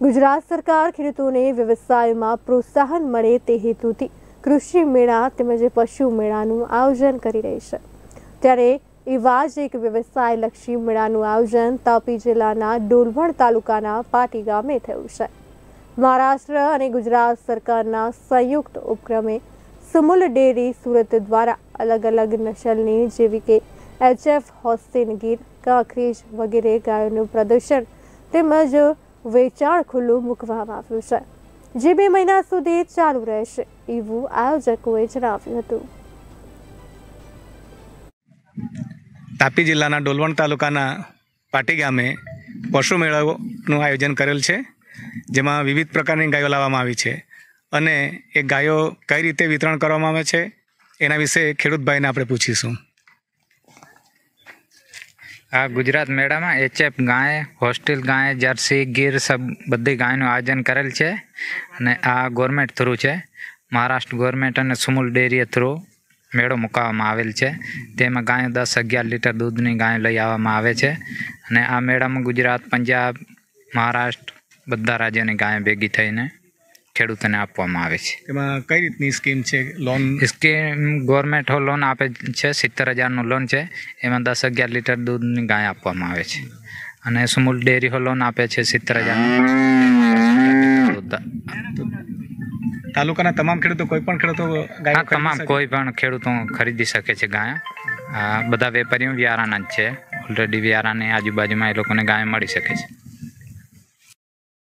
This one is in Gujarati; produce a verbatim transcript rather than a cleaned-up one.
ગુજરાત સરકાર ખેડૂતોને વ્યવસાયમાં પ્રોત્સાહન મળે તે હેતુથી કૃષિ મેળા તેમજ પશુ મેળાનું આયોજન કરી રહી છે। ત્યારે એવા જ એક વ્યવસાયલક્ષી મેળાનું આયોજન તાપી જિલ્લાના ડોલવણ તાલુકાના પાટી ગામે થયું છે। મહારાષ્ટ્ર અને ગુજરાત સરકારના સંયુક્ત ઉપક્રમે સુમુલ ડેરી સુરત દ્વારા અલગ અલગ નસલની જેવી કે H F, Holstein Gir, Kankrej વગેરે ગાયોનું પ્રદર્શન તેમજ વેચાણ ખુલ્લું મૂકવામાં આવ્યું છે, જે બે મહિના સુધી ચાલુ રહેશે એવું આયોજકોએ જણાવ્યું હતું। તાપી જિલ્લાના ડોલવણ તાલુકાના પાટી ગામે પશુ મેળાનું આયોજન કરેલ છે, જેમાં વિવિધ પ્રકારની ગાયો લાવવામાં આવી છે અને એ ગાયો કઈ રીતે વિતરણ કરવામાં આવે છે એના વિશે ખેડૂત ભાઈને આપણે પૂછીશું। आ गुजरात मेड़ा में एच एफ गाय, होस्टेल गाय, जर्सी, गिर सब बधी गायનું आयोजन करेल છે અને આ ગવર્મેન્ટ થ્રુ છે। મહારાષ્ટ્ર ગવર્મેન્ટ અને સુમુલ ડેરી થ્રુ મેળો મૂકવામાં આવેલ છે। તેમાં ગાયો દસ અગિયાર લીટર દૂધની ગાય લઈ આવવામાં આવે છે અને આ મેળામાં ગુજરાત, પંજાબ, મહારાષ્ટ્ર બધા રાજ્યોની ગાય ભેગી થઈને ખેડૂતોને આપવામાં આવે છે। એમાં કઈ રીતની સ્કીમ છે? લોન સ્કીમ ગવર્મેન્ટ લોન આપે છે, સિત્તેર હજારનું લોન છે, એમાં દસ અગિયાર લીટર દૂધની ગાય આપવામાં આવે છે અને સુમુલ ડેરી લોન આપે છે સિત્તેર હજારનું દૂધ। તાલુકાના તમામ ખેડૂતો કોઈ પણ ખેડૂતો ગાય તમામ કોઈ પણ ખેડૂતો ખરીદી શકે છે ગાય। આ બધા વેપારીઓ વ્યારાના જ છે, ઓલરેડી વ્યારાની આજુબાજુમાં એ લોકોને ગાય મળી શકે છે।